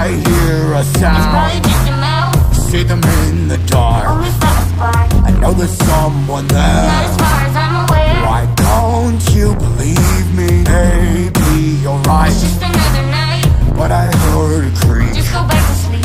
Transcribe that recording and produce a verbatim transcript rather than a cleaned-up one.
I hear a sound, see them in the dark. I know there's someone there.